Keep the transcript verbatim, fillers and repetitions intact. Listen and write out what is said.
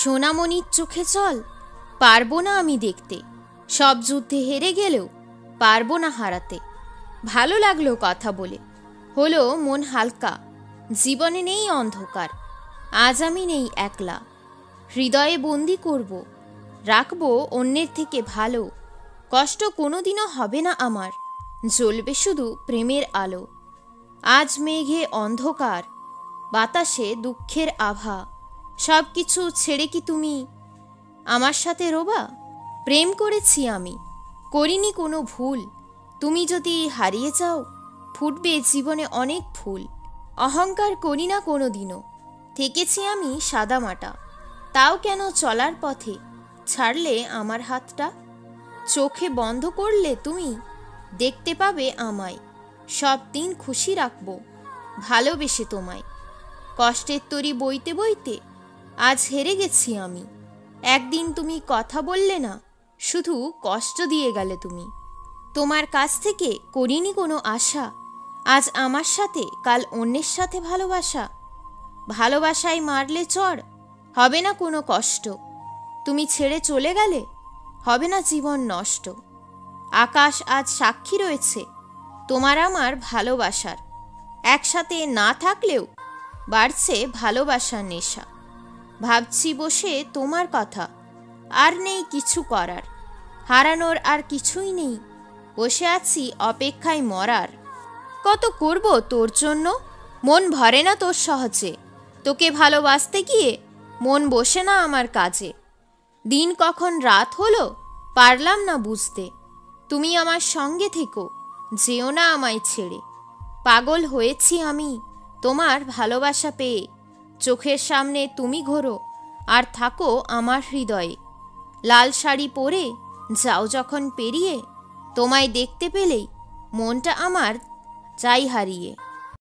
সোনামণির চোখে জল পারবো না আমি দেখতে, সব যুদ্ধে হেরে গেলেও পারবো না হারাতে। ভালো লাগলো কথা বলে, হলো মন হালকা। জীবনে নেই অন্ধকার, আজ আমি নেই একলা। হৃদয়ে বন্দি করব, রাখবো অন্যের থেকে ভালো। কষ্ট কোনোদিনও হবে না আমার, জ্বলবে শুধু প্রেমের আলো। আজ মেঘে অন্ধকার, বাতাসে দুঃখের আভা, সব কিছু ছেড়ে কি তুমি আমার সাথে রোবা? প্রেম করেছি আমি, করিনি কোনো ভুল। তুমি যদি হারিয়ে যাও, ফুটবে জীবনে অনেক ফুল। অহংকার করি না কোনো দিনও, থেকেছি আমি সাদামাটা। তাও কেন চলার পথে ছাড়লে আমার হাতটা? চোখে বন্ধ করলে তুমি দেখতে পাবে আমায়, সব দিন খুশি রাখবো ভালোবেসে তোমায়। কষ্টের তরি বইতে বইতে আজ হেরে গেছি আমি। একদিন তুমি কথা বললে না, শুধু কষ্ট দিয়ে গেলে তুমি। তোমার কাছ থেকে করিনি কোনো আশা, আজ আমার সাথে কাল অন্যের সাথে ভালোবাসা। ভালোবাসায় মারলে চড়, হবে না কোনো কষ্ট। তুমি ছেড়ে চলে গেলে হবে না জীবন নষ্ট। আকাশ আজ সাক্ষী রয়েছে তোমার আমার ভালোবাসার। একসাথে না থাকলেও বাড়ছে ভালোবাসার নেশা। ভাবছি বসে তোমার কথা, আর নেই কিছু করার। হারানোর আর কিছুই নেই, বসে আছি অপেক্ষায় মরার। কত করব তোর জন্য, মন ভরে না তোর সহজে। তোকে ভালোবাসতে গিয়ে মন বসে না আমার কাজে। দিন কখন রাত হলো পারলাম না বুঝতে। তুমি আমার সঙ্গে থেকো, যেও না আমায় ছেড়ে। পাগল হয়েছি আমি তোমার ভালোবাসা পেয়ে। চোখের সামনে তুমি ঘোরো আর থাকো আমার হৃদয়ে। লাল শাড়ি পরে যাও যখন পেরিয়ে, তোমায় দেখতে পেলেই মনটা আমার চাই হারিয়ে।